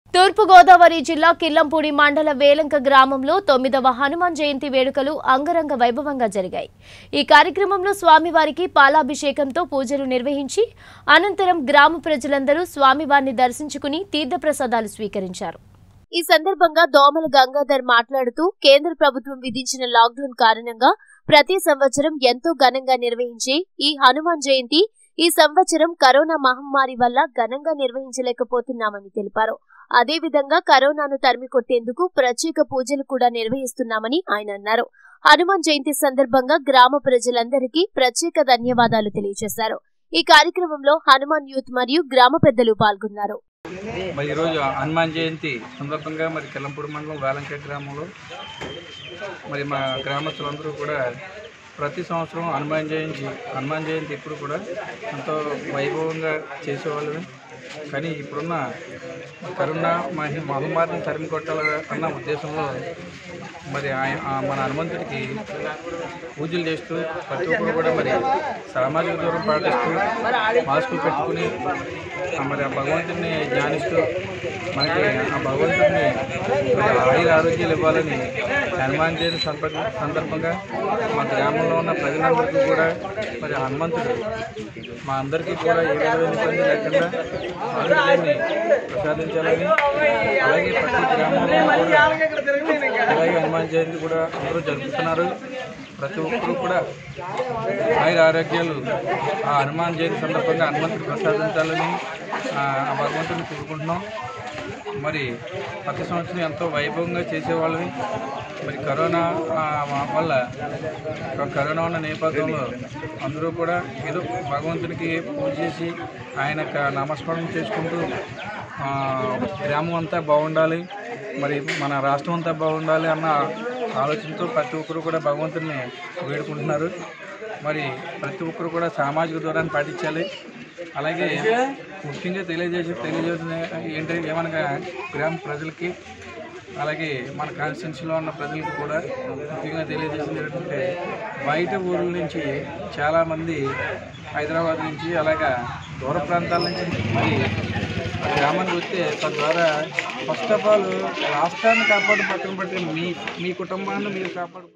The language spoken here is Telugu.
తూర్పు గోదావరి జిల్లా కిల్లంపూడి మండల వేలంక గ్రామంలో 9వ హనుమాన్ జయంతి వేడుకలు అంగరంగ వైభవంగా జరిగాయి। ఈ కార్యక్రమంలో స్వామివారికి పాలాభిషేకంతో పూజలు నిర్వహించి అనంతరం గ్రామ ప్రజలందరూ స్వామివారిని దర్శించుకుని తీర్థప్రసాదాలు స్వీకరించారు। ఈ సందర్భంగా దోమల గంగాధర్ మాట్లాడుతూ కేంద్ర ప్రభుత్వం విధించిన లాక్డౌన్ కారణంగా ప్రతి సంవత్సరం ఎంతో ఘనంగా నిర్వహించే ఈ హనుమాన్ జయంతి ఈ సంవత్సరం కరోనా మహమ్మారి వల్ల ఘనంగా నిర్వహించలేకపోతున్నామని తెలిపారు। అదేవిధంగా కరోనాను తరిమికొట్టేందుకు ప్రత్యేక పూజలు కూడా నిర్వహిస్తున్నామని ఆయన అన్నారు। హనుమాన్ జయంతి సందర్భంగా గ్రామ ప్రజలందరికీ ప్రత్యేక ధన్యవాదాలు తెలియజేశారు। ఈ కార్యక్రమంలో హనుమాన్ యూత్ మరియు గ్రామ పెద్దలు పాల్గొన్నారు। ఈ రోజు హనుమాన్ జయంతి సందర్భంగా కిల్లంపూడి మండలం వేలంక గ్రామంలో మా గ్రామస్తులందరూ కూడా ప్రతి సంవత్సరం హనుమాన్ జయంతి ఇప్పుడు కూడా ఎంతో వైభవంగా చేసేవాళ్ళని, కానీ ఇప్పుడున్న కరోనా మహమ్మారిని తరిమి కొట్టాలన్న ఉద్దేశంలో మన హనుమంతుడికి పూజలు చేస్తూ ప్రతి ఒక్కరు కూడా సామాజిక దూరం పాటిస్తూ మాస్కులు పెట్టుకుని ఆ భగవంతుడిని ధ్యానిస్తూ మనకి ఆ భగవంతుడిని ఆయుర ఆరోగ్యాలు ఇవ్వాలని హనుమాన్ జయంతి సందర్భంగా మా గ్రామంలో ఉన్న ప్రజలందరికీ కూడా హనుమంతుడు మా అందరికీ కూడా ఏ విధమైన ఇబ్బంది లేకుండా ఆరోగ్యాన్ని ప్రసాదించాలని, అలాగే ప్రతి గ్రామంలో కూడా అలాగే హనుమాన్ జయంతి కూడా అందరూ జరుపుతున్నారు। ప్రతి ఒక్కరూ కూడా ఆయుర ఆరోగ్యాలు ఆ హనుమాన్ జయంతి సందర్భంగా హనుమంతుడు ప్రసాదించాలని ఆ భగవంతుడిని కోరుకుంటున్నాం। ప్రతి సంవత్సరం ఎంతో వైభవంగా చేసేవాళ్ళని కరోనా వల్ల కరోనా ఉన్న నేపథ్యంలో అందరూ కూడా ఏదో భగవంతునికి పూజ చేసి ఆయనకు నామస్మరణ చేసుకుంటూ గ్రామం అంతా బాగుండాలి, మన రాష్ట్రం అంతా బాగుండాలి అన్న ఆలోచనతో ప్రతి ఒక్కరు కూడా భగవంతుని వేడుకుంటున్నారు। ప్రతి ఒక్కరు కూడా సామాజిక దూరాన్ని పాటించాలి। అలాగే ముఖ్యంగా తెలియజేసిన ఏమనగా గ్రామ ప్రజలకి అలాగే మన కాన్స్టిట్యున్సీలో ఉన్న ప్రజలకు కూడా ముఖ్యంగా తెలియజేసింది ఏంటంటే బయట ఊర్ల నుంచి చాలామంది హైదరాబాద్ నుంచి అలాగా దూర ప్రాంతాల నుంచి గ్రామానికి వస్తే తద్వారా ఫస్ట్ ఆఫ్ ఆల్ రాష్ట్రాన్ని కాపాడు పక్కన పెట్టి మీ కుటుంబాన్ని మీరు కాపాడు